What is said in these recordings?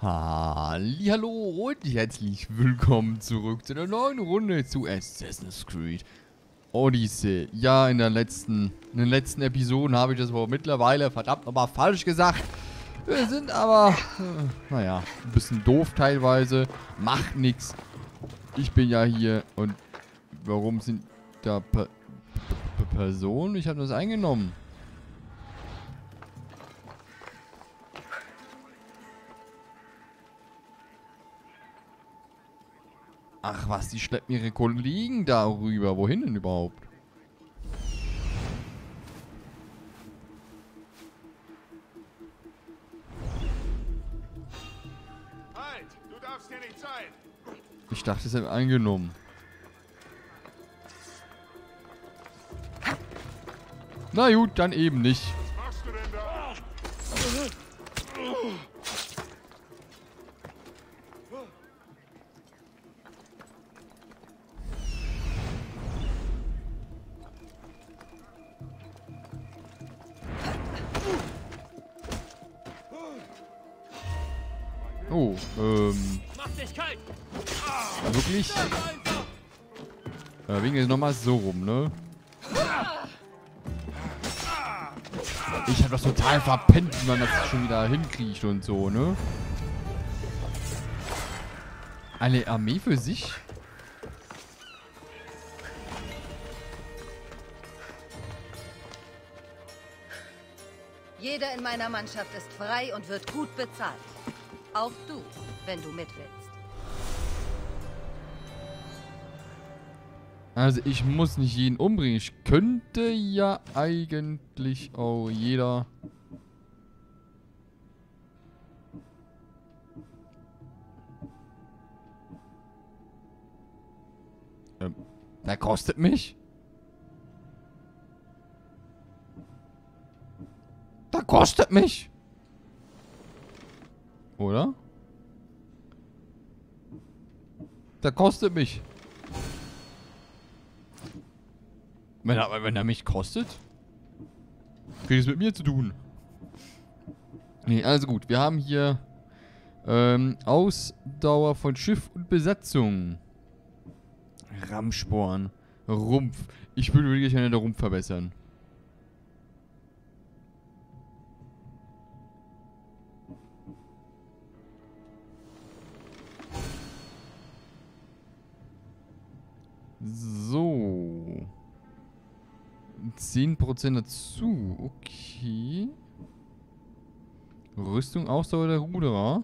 Hallo und herzlich willkommen zurück zu einer neuen Runde zu Assassin's Creed Odyssey. Ja, in den letzten Episoden habe ich das wohl mittlerweile verdammt nochmal falsch gesagt. Wir sind aber, naja, ein bisschen doof teilweise. Macht nichts. Ich bin ja hier und warum sind da Personen? Ich habe das eingenommen. Ach was, die schleppen ihre Kollegen darüber. Wohin denn überhaupt? Halt! Du darfst hier nicht sein! Ich dachte, es hätte eingenommen. Na gut, dann eben nicht. Was machst du denn da? Oh, Mach dich kalt! wirklich? Wegen jetzt nochmal so rum, ne? Ich hab das total verpennt, wie man das schon wieder hinkriegt und so, ne? Eine Armee für sich? Jeder in meiner Mannschaft ist frei und wird gut bezahlt. Auch du, wenn du mit willst. Also ich muss nicht jeden umbringen. Ich könnte ja eigentlich auch jeder... Der kostet mich? Der kostet mich! Oder? Der kostet mich. Wenn er mich kostet? Krieg ich es mit mir zu tun? Nee, also gut. Wir haben hier Ausdauer von Schiff und Besatzung. Rammsporn. Rumpf. Ich würde wirklich gerne den Rumpf verbessern. So. 10% dazu. Okay. Rüstung, Ausdauer der Ruderer.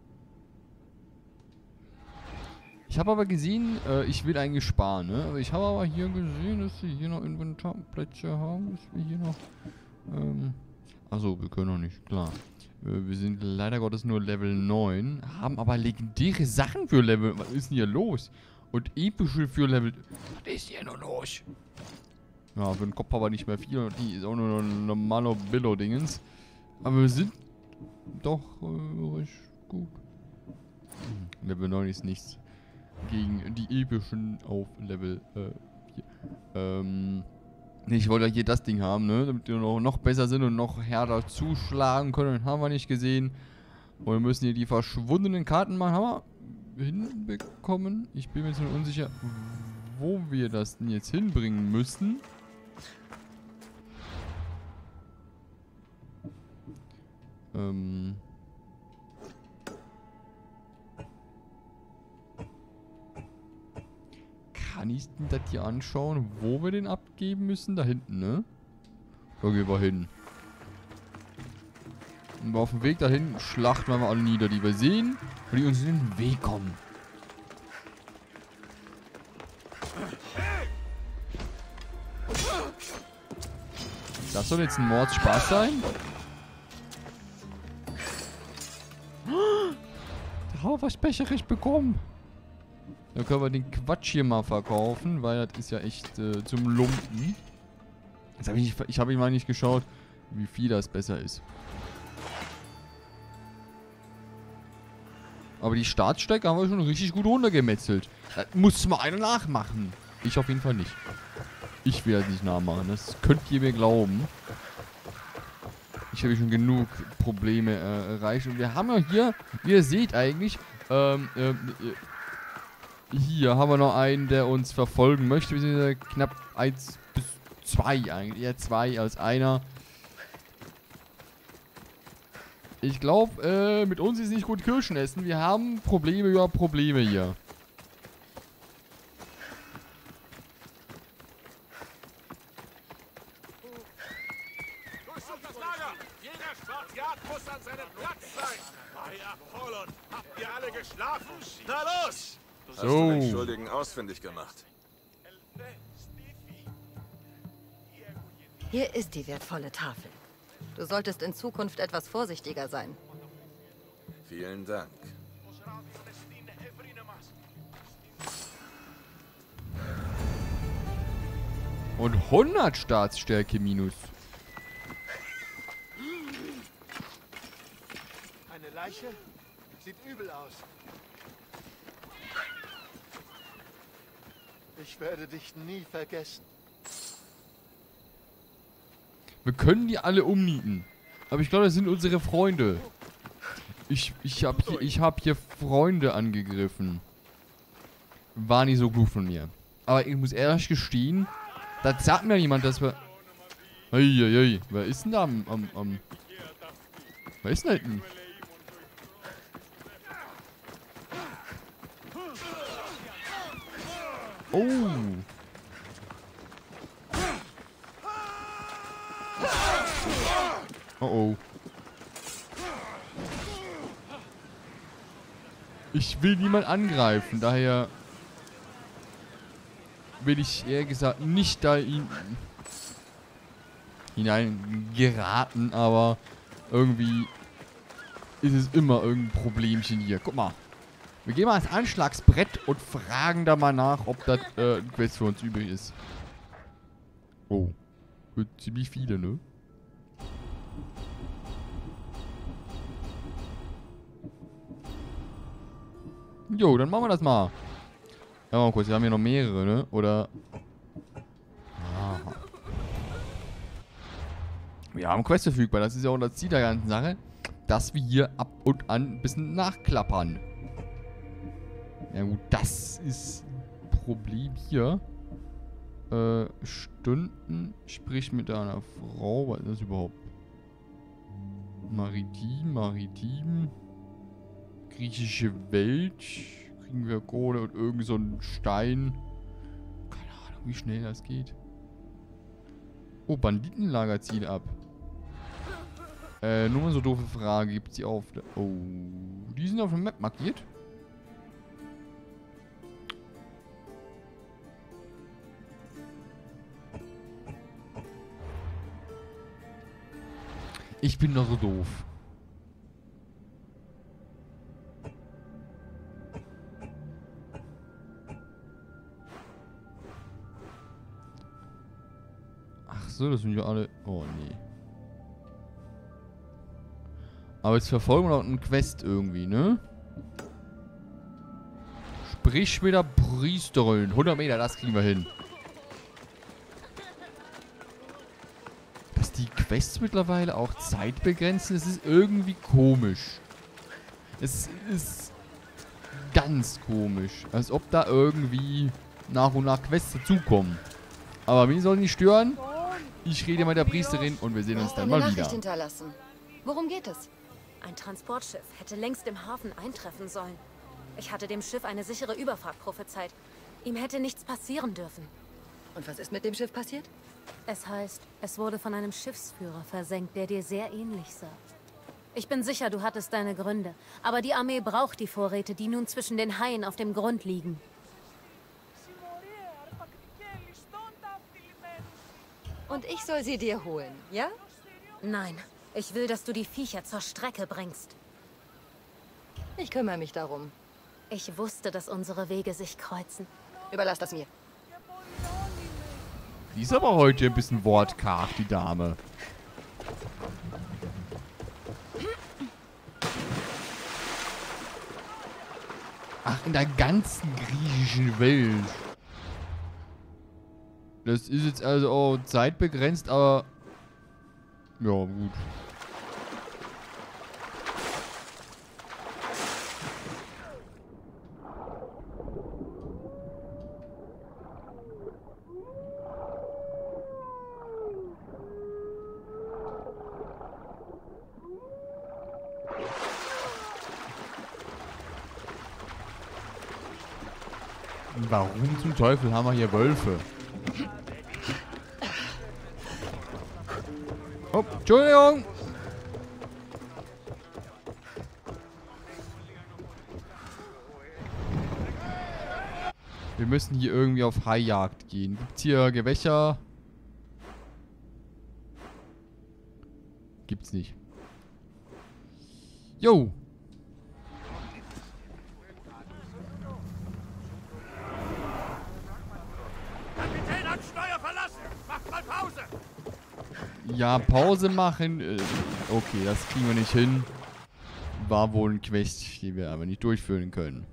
Ich habe aber gesehen, ich will eigentlich sparen, ne? Aber ich habe aber hier gesehen, dass sie hier noch Inventarplätze haben. Dass wir hier noch, achso, wir können noch nicht, klar. Wir sind leider Gottes nur Level 9. Haben aber legendäre Sachen für Level. Was ist denn hier los? Und epische für Level... Was ist hier nur los? Ja, für den Kopf aber nicht mehr viel. Die ist auch nur ein normaler Billo-Dingens. Aber wir sind doch recht gut. Level 9 ist nichts gegen die epischen auf Level 4. Nee, ich wollte ja hier das Ding haben, ne? Damit wir noch besser sind und noch härter zuschlagen können. Haben wir nicht gesehen. Und wir müssen hier die verschwundenen Karten machen. Haben wir hinbekommen? Ich bin mir jetzt nur unsicher, wo wir das denn jetzt hinbringen müssen. Kann ich denn das hier anschauen, wo wir den abgeben müssen? Da hinten, ne? Da gehen wir hin. Und auf dem Weg dahin schlachten wir mal alle nieder, die wir sehen, und die uns in den Weg kommen. Das soll jetzt ein Mordsspaß sein? Da haben wir was Becheres bekommen. Da können wir den Quatsch hier mal verkaufen, weil das ist ja echt zum Lumpen. Jetzt hab ich habe mal nicht geschaut, wie viel das besser ist. Aber die Startstrecke haben wir schon richtig gut runtergemetzelt. Das muss mal einer nachmachen. Ich auf jeden Fall nicht. Ich will das nicht nachmachen. Das könnt ihr mir glauben. Ich habe schon genug Probleme erreicht. Und wir haben ja hier, wie ihr seht eigentlich, hier haben wir noch einen, der uns verfolgen möchte. Wir sind knapp 1 bis 2 eigentlich. Eher 2 als einer. Ich glaube, mit uns ist nicht gut Kirschen essen. Wir haben Probleme über Probleme hier. Durchsucht das Lager! Jeder Spartiat muss an seinem Platz sein! Bei Apollon! Habt ihr alle geschlafen? Na los! Hast du den Schuldigen ausfindig gemacht? Hier ist die wertvolle Tafel. Du solltest in Zukunft etwas vorsichtiger sein. Vielen Dank. Und 100 Staatsstärke minus. Eine Leiche? Sieht übel aus. Ich werde dich nie vergessen. Wir können die alle umnieten. Aber ich glaube, das sind unsere Freunde. Ich hab hier Freunde angegriffen. War nicht so gut von mir. Aber ich muss ehrlich gestehen, da sagt mir niemand, dass wir... Hey, wer ist denn da wer ist denn da hinten? Oh. Oh oh. Ich will niemand angreifen, daher will ich eher gesagt nicht da hinein geraten, aber irgendwie ist es immer irgendein Problemchen hier. Guck mal. Wir gehen mal ans Anschlagsbrett und fragen da mal nach, ob das ein Quest für uns übrig ist. Oh. Wird ziemlich viele, ne? Jo, dann machen wir das mal. Ja, mal kurz, wir haben hier noch mehrere, ne? Oder... Aha. Wir haben Quests verfügbar, das ist ja auch das Ziel der ganzen Sache, dass wir hier ab und an ein bisschen nachklappern. Ja gut, das ist ein Problem hier. Stunden, sprich mit einer Frau, was ist das überhaupt? Maritim. Griechische Welt. Kriegen wir Kohle und irgend so einen Stein. Keine Ahnung, wie schnell das geht. Oh, Banditenlagerziel ab. Nur mal so doofe Frage. Gibt es die auf der... Oh, die sind auf der Map markiert. Ich bin doch so doof. Ach so, das sind ja alle... Oh, nee. Aber jetzt verfolgen wir noch einen Quest irgendwie, ne? Sprich mit der Priesterin. 100 Meter, das kriegen wir hin. Dass die Quests mittlerweile auch Zeit begrenzen, das ist irgendwie komisch. Es ist ganz komisch. Als ob da irgendwie nach und nach Quests dazukommen. Aber mich soll nicht stören. Ich rede mit der Priesterin und wir sehen uns dann mal Nachricht wieder. hinterlassen. Worum geht es? Ein Transportschiff hätte längst im Hafen eintreffen sollen. Ich hatte dem Schiff eine sichere Überfahrt prophezeit. Ihm hätte nichts passieren dürfen. Und was ist mit dem Schiff passiert? Es heißt, es wurde von einem Schiffsführer versenkt, der dir sehr ähnlich sah. Ich bin sicher, du hattest deine Gründe. Aber die Armee braucht die Vorräte, die nun zwischen den Haien auf dem Grund liegen. Und ich soll sie dir holen, ja? Nein, ich will, dass du die Viecher zur Strecke bringst. Ich kümmere mich darum. Ich wusste, dass unsere Wege sich kreuzen. Überlass das mir. Die ist aber heute ein bisschen wortkarg, die Dame. Ach, in der ganzen griechischen Welt. Das ist jetzt also auch zeitbegrenzt, aber... Ja, gut. Warum zum Teufel haben wir hier Wölfe? Oh, Entschuldigung! Wir müssen hier irgendwie auf Haijagd gehen. Gibt's hier Gewässer? Gibt's nicht. Jo! Kapitän hat Steuer verlassen. Macht mal Pause. Ja, Pause machen. Okay, das kriegen wir nicht hin. War wohl ein Quest, die wir aber nicht durchführen können.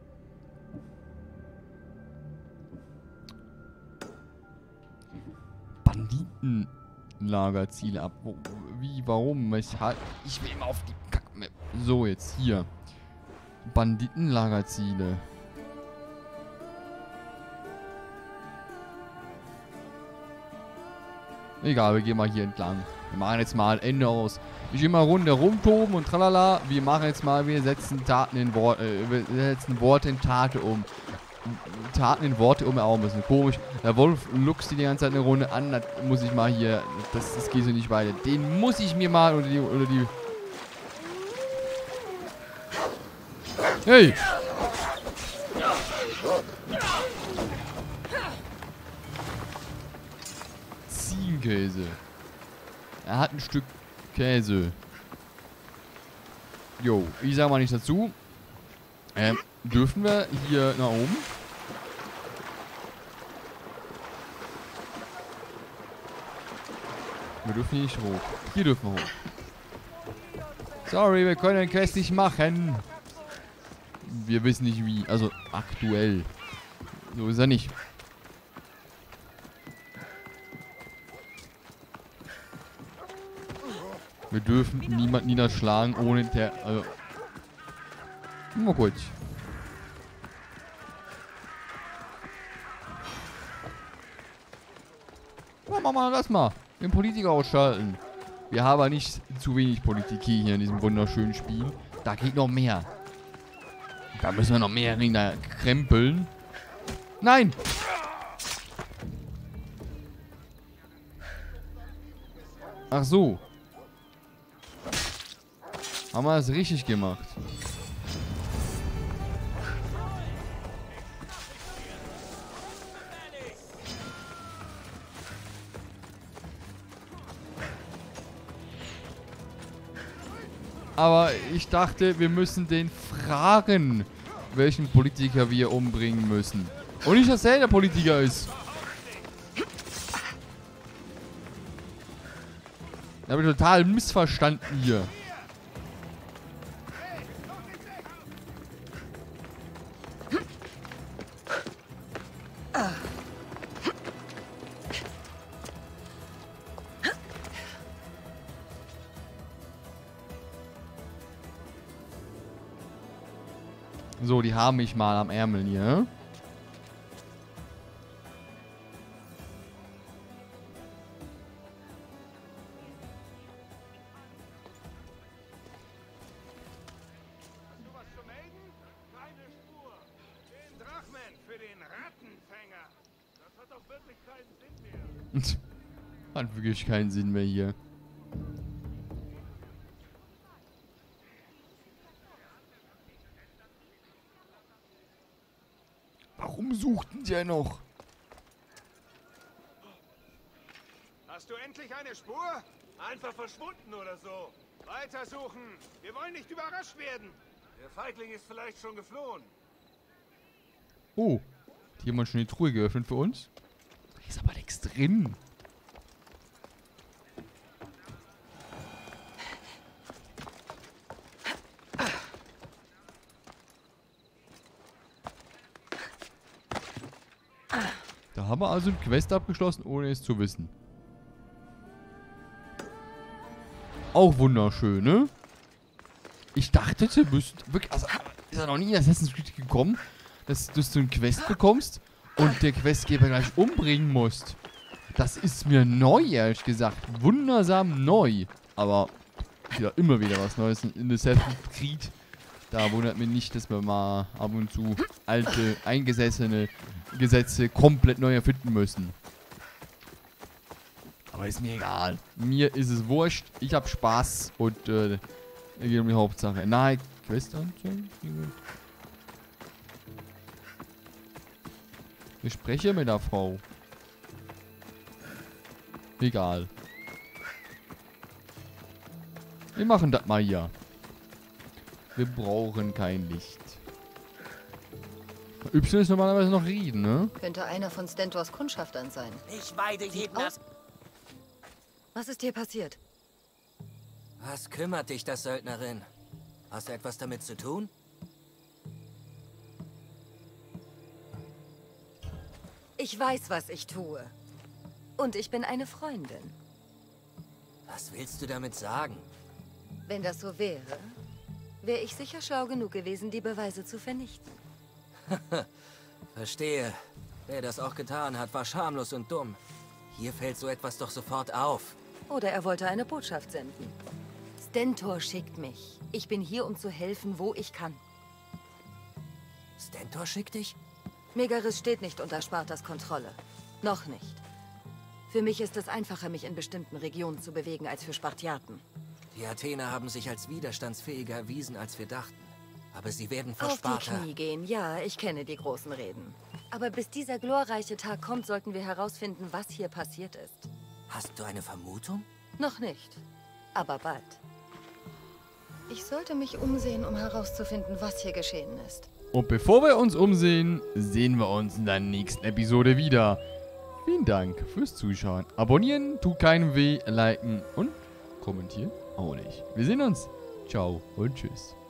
Banditenlagerziele ab. Wie, warum? Weshalb? Ich will immer auf die Kack-Map. So, jetzt hier. Banditenlagerziele. Egal, wir gehen mal hier entlang. Wir machen jetzt mal Ende aus. Ich will mal runter rumtoben und tralala. Wir machen jetzt mal, wir setzen Taten in Worte, wir setzen Worte in Taten um. Taten in Worte um, auch ein bisschen komisch. Der Wolf luchst die ganze Zeit eine Runde an. Das muss ich mal hier, das geht so nicht weiter. Den muss ich mir mal unter die Hey! Ziegenkäse. Er hat ein Stück Käse. Jo, ich sag mal nichts dazu. Dürfen wir hier nach oben? Wir dürfen hier nicht hoch. Hier dürfen wir hoch. Sorry, wir können den Quest nicht machen. Wir wissen nicht wie. Also aktuell. So ist er nicht. Wir dürfen niemanden niederschlagen ohne der... Also mal kurz. Machen wir das mal. Den Politiker ausschalten. Wir haben nicht zu wenig Politik hier in diesem wunderschönen Spiel. Da geht noch mehr. Da müssen wir noch mehr Ringe krempeln. Nein! Ach so. Haben wir das richtig gemacht? Aber ich dachte, wir müssen den fragen, welchen Politiker wir umbringen müssen. Und nicht, dass er der Politiker ist. Ich habe total missverstanden hier. So, die haben mich mal am Ärmel hier. Keine Spur. 10 Drachmen für den Rattenfänger. Das hat doch wirklich keinen Sinn mehr. Hat wirklich keinen Sinn mehr hier. Warum suchten die noch? Hast du endlich eine Spur? Einfach verschwunden oder so. Weitersuchen. Wir wollen nicht überrascht werden. Der Feigling ist vielleicht schon geflohen. Oh, hat jemand schon die Truhe geöffnet für uns? Da ist aber nichts drin. Da haben wir also ein Quest abgeschlossen, ohne es zu wissen. Auch wunderschön, ne? Ich dachte, du bist wirklich... Also, ist ja noch nie in Assassin's Creed gekommen, dass du so einen Quest bekommst und der Questgeber gleich umbringen musst. Das ist mir neu, ehrlich gesagt. Wundersam neu. Aber ja, immer wieder was Neues in Assassin's Creed. Da wundert mich nicht, dass wir mal ab und zu alte, eingesessene Gesetze komplett neu erfinden müssen. Aber ist mir egal. Mir ist es wurscht. Ich hab Spaß und es geht um die Hauptsache. Nein, Questanzeigen? Ich spreche mit der Frau. Egal. Wir machen das mal hier. Wir brauchen kein Licht. Y ist normalerweise noch reden, ne? Könnte einer von Stentors Kundschaftern sein. Ich weide jeden Aus. Was ist hier passiert? Was kümmert dich das, Söldnerin? Hast du etwas damit zu tun? Ich weiß, was ich tue. Und ich bin eine Freundin. Was willst du damit sagen? Wenn das so wäre, wäre ich sicher schlau genug gewesen, die Beweise zu vernichten. Verstehe. Wer das auch getan hat, war schamlos und dumm. Hier fällt so etwas doch sofort auf. Oder er wollte eine Botschaft senden. Stentor schickt mich. Ich bin hier, um zu helfen, wo ich kann. Stentor schickt dich? Megaris steht nicht unter Spartas Kontrolle. Noch nicht. Für mich ist es einfacher, mich in bestimmten Regionen zu bewegen, als für Spartiaten. Die Athener haben sich als widerstandsfähiger erwiesen, als wir dachten. Aber sie werden vor Auf die Sparta... Knie gehen, ja, ich kenne die großen Reden. Aber bis dieser glorreiche Tag kommt, sollten wir herausfinden, was hier passiert ist. Hast du eine Vermutung? Noch nicht, aber bald. Ich sollte mich umsehen, um herauszufinden, was hier geschehen ist. Und bevor wir uns umsehen, sehen wir uns in der nächsten Episode wieder. Vielen Dank fürs Zuschauen. Abonnieren tut keinem weh, liken und kommentieren auch nicht. Wir sehen uns. Ciao und tschüss.